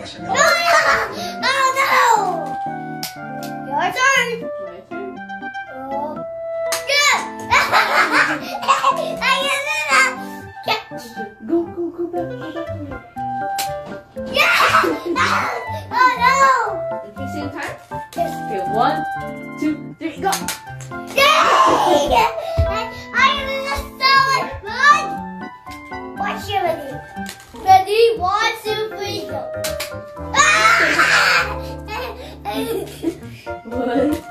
question. No! Oh no! Your turn. My turn. Oh. Yeah! I get it. Go back. Yeah! Oh no! Okay, same time? Yes. Okay, 1, 2, 3, go! Yay! I am so much fun! Watch your ready. Ready? 1, 2, 3, go. Ah! 1,